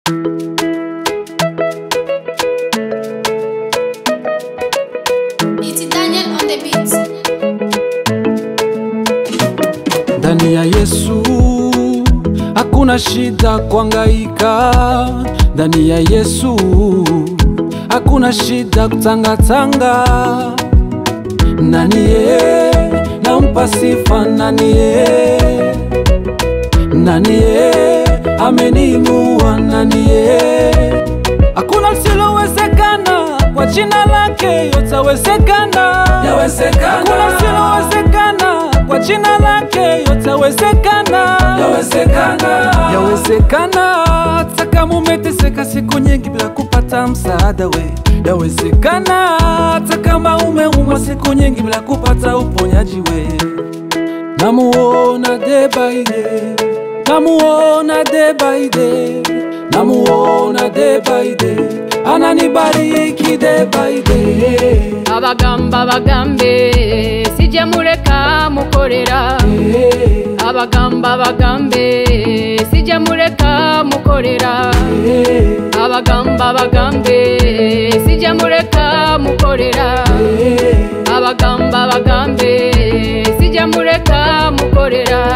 It's Daniel on the beat. Ndani ya Yesu hakuna shida kuhangaika. Ndani ya Yesu hakuna shida kutangatanga. Nani yeye nampa sifa, nani yeye, nani yeye ameniinua, nani yeye. Hakuna lisilowezekana kwa jina lake, yote yawezekana. Hakuna lisilowezekana kwa jina lake, yote yawezekana. Yawezekana hata kama umeteseka siku nyingi bila kupata msaada we. Yawezekana hata kama umeumwa siku nyingi bila kupata uponyaji we. Namuona day by day, namuona day by day, namuona day by day, ananibariki day by day. Abagamba bagambe sije mureka mukorera. Abagamba bagambe sije mureka mukorera. Abagamba bagambe sije mureka mukorera. Abagamba bagambe sije mureka mukorera.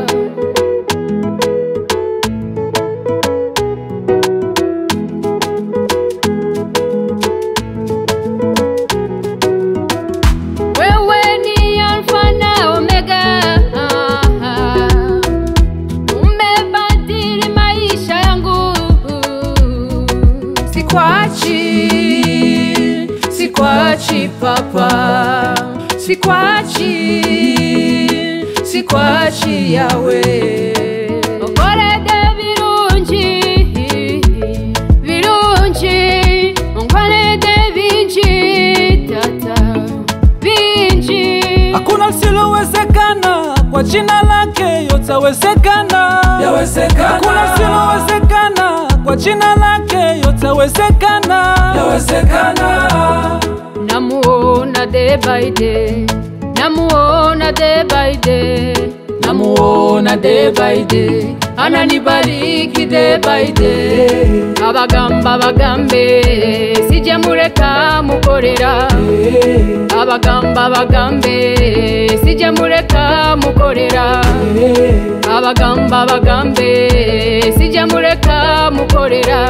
Sikwachi papa, sikwachi yawe. Onkorede birungi, birungi, onkorede binji tata, binji. Hakuna lisilowezekana kwa jina lake, yote yawezekana. Hakuna lisilowezekana kwa jina lake, yote yawezekana. Namuona day by day, namuona day by day, Namuona day by day, ananibariki day by day. Abagamba bagambe sije mureka mukorera. Abagamba bagambe sije mureka mukorera. Abagamba bagambe sije mureka mukorera.